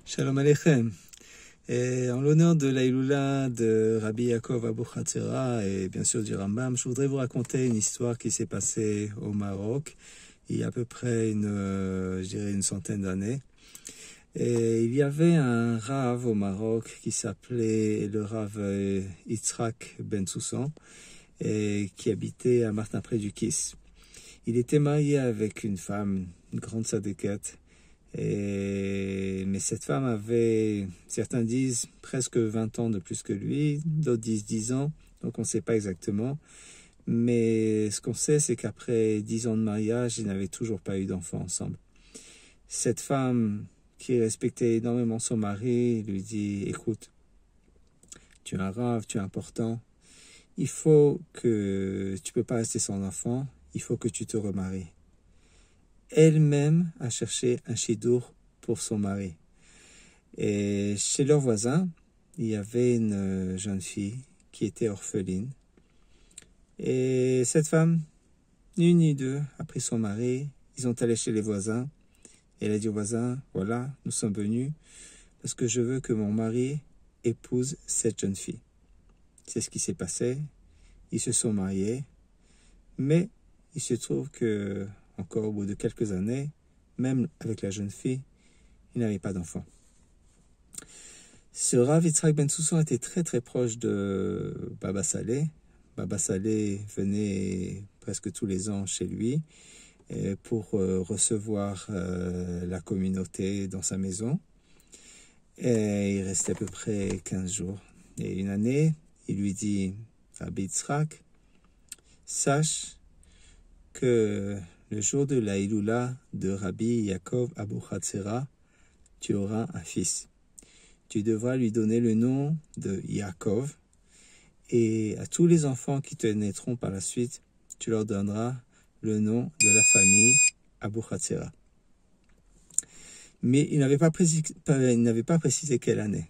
Shalom Aleichem. En l'honneur de l'Aïloula de Rabbi Yaakov Abuchatzera et bien sûr du Rambam, je voudrais vous raconter une histoire qui s'est passée au Maroc il y a à peu près une centaine d'années. Et il y avait un Rav au Maroc qui s'appelait le Rav Yitzhak Ben Soussan et qui habitait à Martin-Près-du-Kis. Il était marié avec une femme, une grande sadéquette. Mais cette femme avait, certains disent, presque 20 ans de plus que lui, d'autres disent 10 ans, donc on ne sait pas exactement. Mais ce qu'on sait, c'est qu'après 10 ans de mariage, ils n'avaient toujours pas eu d'enfant ensemble. Cette femme, qui respectait énormément son mari, lui dit, écoute, tu es un rave, tu es important, tu peux pas rester sans enfant, il faut que tu te remaries. Elle-même a cherché un chidour pour son mari. Et chez leurs voisins, il y avait une jeune fille qui était orpheline. Et cette femme, ni une ni deux, a pris son mari. Ils ont allé chez les voisins. Et elle a dit aux voisins, voilà, nous sommes venus parce que je veux que mon mari épouse cette jeune fille. C'est ce qui s'est passé. Ils se sont mariés. Mais il se trouve que encore au bout de quelques années, même avec la jeune fille, il n'avait pas d'enfant. Ce Rav Yitzhak Ben Soussan était très très proche de Baba Saleh. Baba Saleh venait presque tous les ans chez lui pour recevoir la communauté dans sa maison. Et il restait à peu près 15 jours. Et une année, il lui dit, Rabbi Yitzhak, sache que le jour de la Iloula de Rabbi Yaakov Abuchatzera, tu auras un fils. Tu devras lui donner le nom de Yaakov, et à tous les enfants qui te naîtront par la suite, tu leur donneras le nom de la famille Abuchatzera. Mais il n'avait pas précisé quelle année.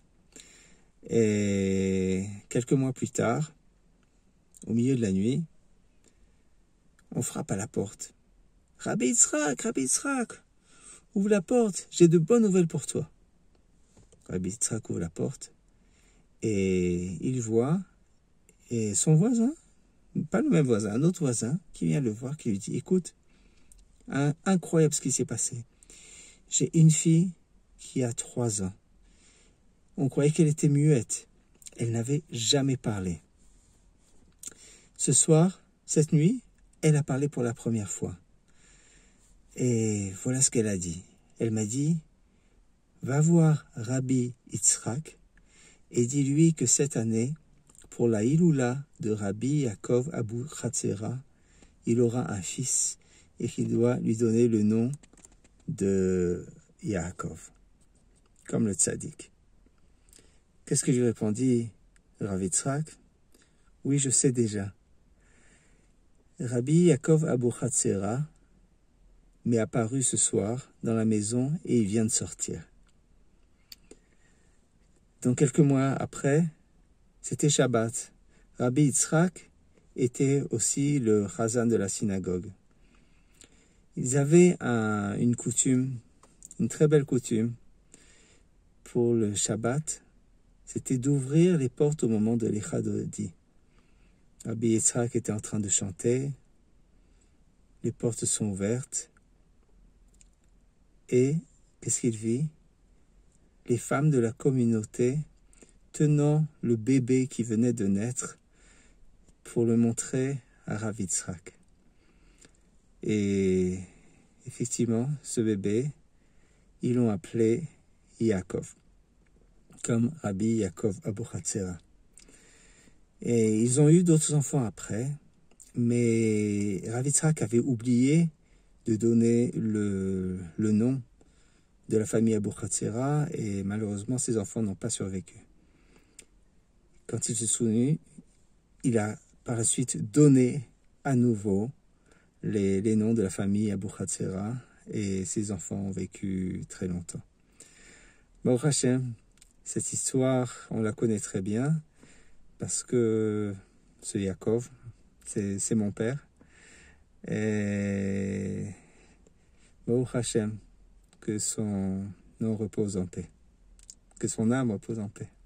Et quelques mois plus tard, au milieu de la nuit, on frappe à la porte. Rabbi Yitzhak, ouvre la porte, j'ai de bonnes nouvelles pour toi. Rabbi Yitzhak ouvre la porte et il voit son voisin, pas le même voisin, un autre voisin qui vient le voir, qui lui dit, écoute, incroyable ce qui s'est passé. J'ai une fille qui a 3 ans. On croyait qu'elle était muette. Elle n'avait jamais parlé. Ce soir, cette nuit, elle a parlé pour la première fois. Et voilà ce qu'elle a dit. Elle m'a dit, va voir Rabbi Yitzhak et dis-lui que cette année, pour la Iloula de Rabbi Yaakov Abuchatzera, il aura un fils et qu'il doit lui donner le nom de Yaakov, comme le tzaddik. Qu'est-ce que je lui répondis, Rabbi Yitzhak? Oui, je sais déjà. Rabbi Yaakov Abuchatzera m'est apparu ce soir dans la maison et il vient de sortir. Donc quelques mois après, c'était Shabbat. Rabbi Yitzhak était aussi le chazan de la synagogue. Ils avaient une coutume, une très belle coutume pour le Shabbat, c'était d'ouvrir les portes au moment de l'Echadodi. Rabbi Yitzhak était en train de chanter, les portes sont ouvertes, et qu'est-ce qu'il vit? Les femmes de la communauté tenant le bébé qui venait de naître pour le montrer à Rav Yitzhak. Et effectivement, ce bébé, ils l'ont appelé Yaakov, comme Rabbi Yaakov Abuchatzera. Et ils ont eu d'autres enfants après, mais Rav Yitzhak avait oublié de donner le nom de la famille Abuchatzera, et malheureusement, ses enfants n'ont pas survécu. Quand il se souvenu, il a par la suite donné à nouveau les noms de la famille Abuchatzera, et ses enfants ont vécu très longtemps. Baruch Hashem, cette histoire, on la connaît très bien, parce que ce Yaakov, c'est mon père. Et Baruch Hashem, que son nom repose en paix. Que son âme repose en paix.